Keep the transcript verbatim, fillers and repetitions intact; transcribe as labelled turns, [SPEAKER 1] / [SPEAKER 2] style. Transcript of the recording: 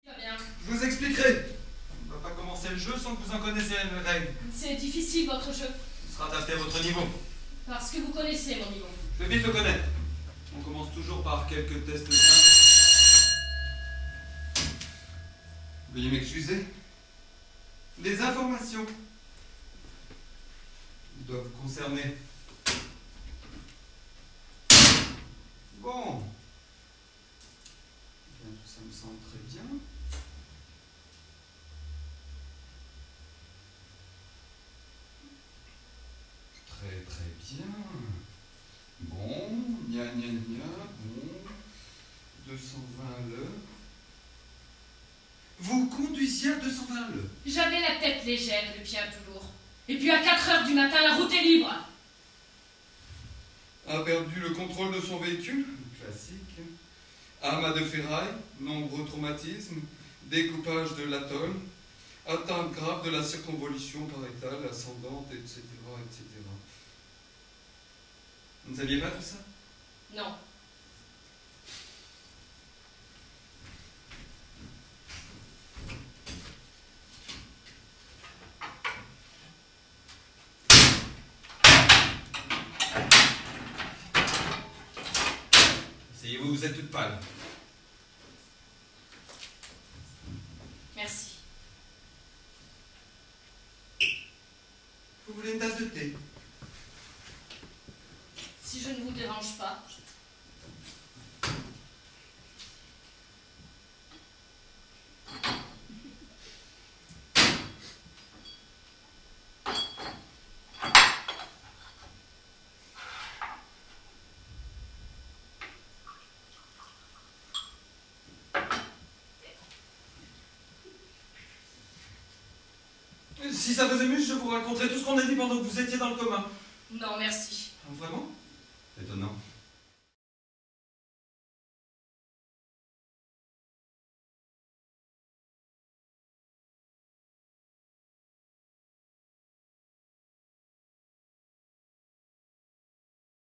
[SPEAKER 1] Bien.
[SPEAKER 2] Je vous expliquerai. On ne va pas commencer le jeu sans que vous en connaissiez les règles.
[SPEAKER 1] C'est difficile votre jeu.
[SPEAKER 2] Il sera adapté à votre niveau.
[SPEAKER 1] Parce que vous connaissez mon niveau.
[SPEAKER 2] Je vais vite le connaître. On commence toujours par quelques tests simples. Veuillez m'excuser. Les informations doivent vous concerner. Bon. Bien, tout ça me semble très bien. Très très bien. Bon, gna gna gna, bon. deux cent vingt à l'heure. Vous conduisiez à deux cent vingt à l'heure.
[SPEAKER 1] J'avais la tête légère et le pied un peu lourd. Et puis à quatre heures du matin, la route est libre.
[SPEAKER 2] A perdu le contrôle de son véhicule, classique. Amas de ferraille, nombreux traumatismes, découpage de l'atoll, atteinte grave de la circonvolution pariétale, ascendante, et cetera, et cetera. Vous ne saviez pas tout ça?
[SPEAKER 1] Non.
[SPEAKER 2] Asseyez-vous, vous êtes toute pâle.
[SPEAKER 1] Merci.
[SPEAKER 2] Vous voulez une tasse de thé?
[SPEAKER 1] Si je ne vous dérange pas.
[SPEAKER 2] Si ça vous amuse, je vous raconterai tout ce qu'on a dit pendant que vous étiez dans le coma.
[SPEAKER 1] Non, merci.
[SPEAKER 2] Vraiment? Étonnant.